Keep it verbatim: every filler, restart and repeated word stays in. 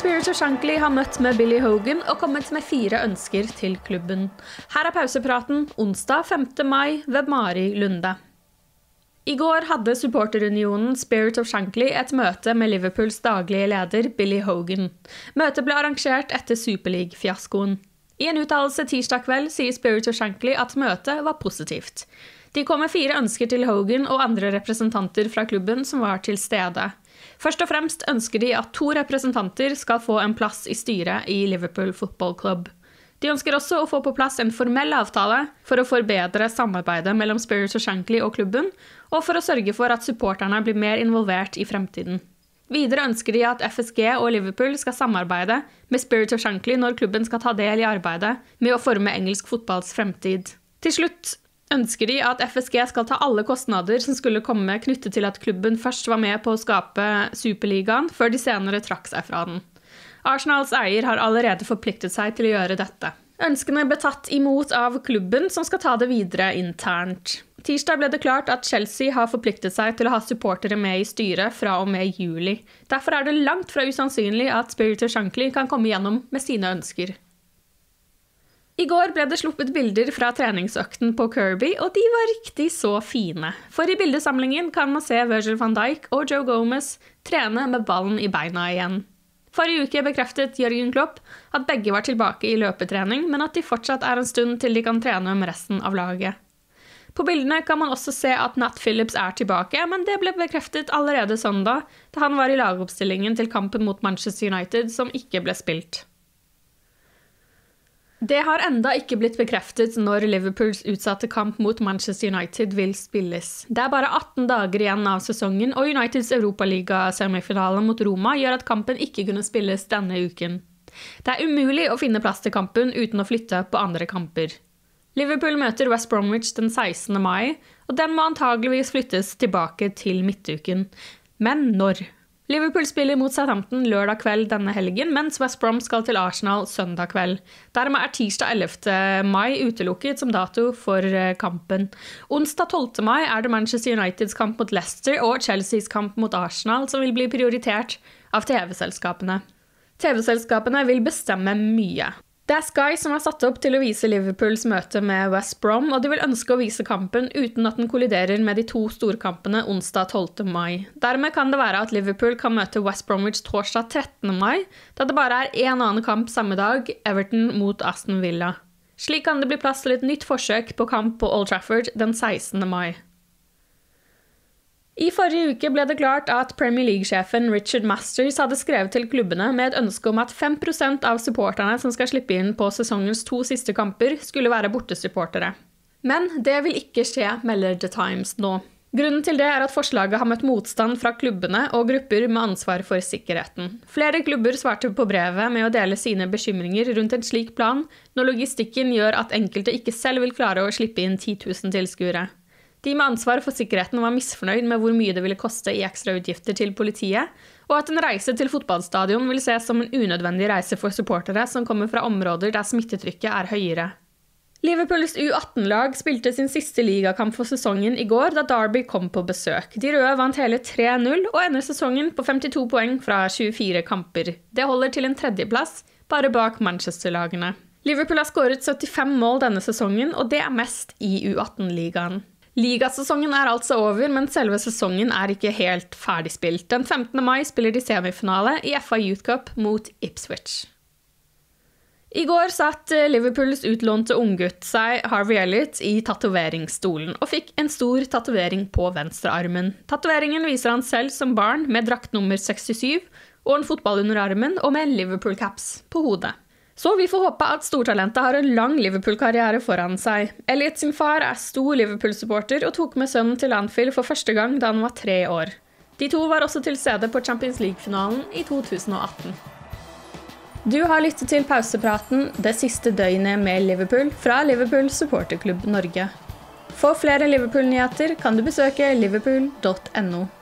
Spirit of Shankly har møtt med Billy Hogan og kommet med fire ønsker til klubben. Her er pausepraten onsdag femte mai ved Mari Lunde. I går hadde supporterunionen Spirit of Shankly et møte med Liverpools daglige leder Billy Hogan. Møtet ble arrangert etter Superleague-fiaskoen. I en uttalelse tirsdag kveld sier Spirit of Shankly at møtet var positivt. De kom med fire ønsker til Hogan og andre representanter fra klubben som var til stede. Først og fremst ønsker de at to representanter skal få en plass i styret i Liverpool Football Club. De ønsker også å få på plass en formell avtale for å forbedre samarbeidet mellom Spirit of Shankly og klubben, og for å sørge for at supporterne blir mer involvert i fremtiden. Videre ønsker de at F S G og Liverpool skal samarbeide med Spirit of Shankly når klubben skal ta del i arbeidet med å forme engelsk fotballs fremtid. Til slutt ønsker de at F S G skal ta alle kostnader som skulle komme knyttet til at klubben først var med på å skape Superligaen, før de senere trakk seg fra den. Arsenals eier har allerede forpliktet seg til å gjøre dette. Ønskene ble tatt imot av klubben, som skal ta det videre internt. Tirsdag ble det klart at Chelsea har forpliktet seg til å ha supportere med i styret fra og med juli. Derfor er det langt fra usannsynlig at Spirit of Shankly kan komme gjennom med sine ønsker. I går ble det sluppet bilder fra treningsøkten på Kirby, og de var riktig så fine. For i bildesamlingen kan man se Virgil van Dijk og Joe Gomez trene med ballen i beina igjen. Forrige uke bekreftet Jørgen Klopp at begge var tilbake i løpetrening, men at de fortsatt er en stund til de kan trene med resten av laget. På bildene kan man også se at Nat Phillips er tilbake, men det ble bekreftet allerede søndag, da han var i lagoppstillingen til kampen mot Manchester United som ikke ble spilt. Det har enda ikke blitt bekreftet når Liverpools utsatte kamp mot Manchester United vil spilles. Det er bare atten dager igjen av sesongen, og Uniteds Europaliga-semifinale mot Roma gjør at kampen ikke kunne spilles denne uken. Det er umulig å finne plass til kampen uten å flytte på andre kamper. Liverpool møter West Bromwich den sekstende mai, og den må antageligvis flyttes tilbake til midtuken. Men når? Liverpool spiller mot Southampton lørdag kveld denne helgen, mens West Brom skal til Arsenal søndag kveld. Dermed er tirsdag ellevte mai utelukket som dato for kampen. Onsdag tolvte mai er det Manchester Uniteds kamp mot Leicester og Chelseas kamp mot Arsenal som vil bli prioritert av T V-selskapene. T V-selskapene vil bestemme mye. Det er Sky som har satt opp til å vise Liverpools møte med West Brom, og de vil ønske å vise kampen uten at den kolliderer med de to storkampene onsdag tolvte mai. Dermed kan det være at Liverpool kan møte West Bromwich torsdag trettende mai, da det bare er en annen kamp samme dag, Everton mot Aston Villa. Slik kan det bli plass til et nytt forsøk på kamp på Old Trafford den sekstende mai. I forrige uke ble det klart at Premier League-sjefen Richard Masters hadde skrevet til klubbene med et ønske om at fem prosent av supporterne som skal slippe inn på sesongens to siste kamper skulle være bortesupportere. Men det vil ikke skje, melder The Times nå. Grunnen til det er at forslaget har møtt motstand fra klubbene og grupper med ansvar for sikkerheten. Flere klubber svarte på brevet med å dele sine bekymringer rundt en slik plan, når logistikken gjør at enkelte ikke selv vil klare å slippe inn ti tusen tilskuere. De med ansvar for sikkerheten var misfornøyd med hvor mye det ville koste i ekstrautgifter til politiet, og at en reise til fotballstadion vil ses som en unødvendig reise for supportere som kommer fra områder der smittetrykket er høyere. Liverpools U atten-lag spilte sin siste ligakamp for sesongen i går da Derby kom på besøk. De røde vant hele tre null og ender sesongen på femtito poeng fra tjuefire kamper. Det holder til en tredjeplass, bare bak Manchester-lagene. Liverpool har skåret syttifem mål denne sesongen, og det er mest i U atten-ligaen. Ligasesongen er altså over, men selve sesongen er ikke helt ferdigspilt. Den femtende mai spiller de semifinale i F A Youth Cup mot Ipswich. I går satt Liverpools utlånte unggutt seg Harvey Elliott i tatoveringsstolen og fikk en stor tatovering på venstrearmen. Tatoveringen viser han selv som barn med drakt nummer sekstisju og en fotball under armen og med en Liverpool-caps på hodet. Så vi får håpe at stortalentet har en lang Liverpool-karriere foran seg. Elliott sin far er stor Liverpool-supporter og tok med sønnen til Anfield for første gang da han var tre år. De to var også til stede på Champions League-finalen i to tusen og atten. Du har lyttet til pausepraten det siste døgnet med Liverpool fra Liverpool Supporterklubb Norge. For flere Liverpool-nyheter kan du besøke liverpool punktum no.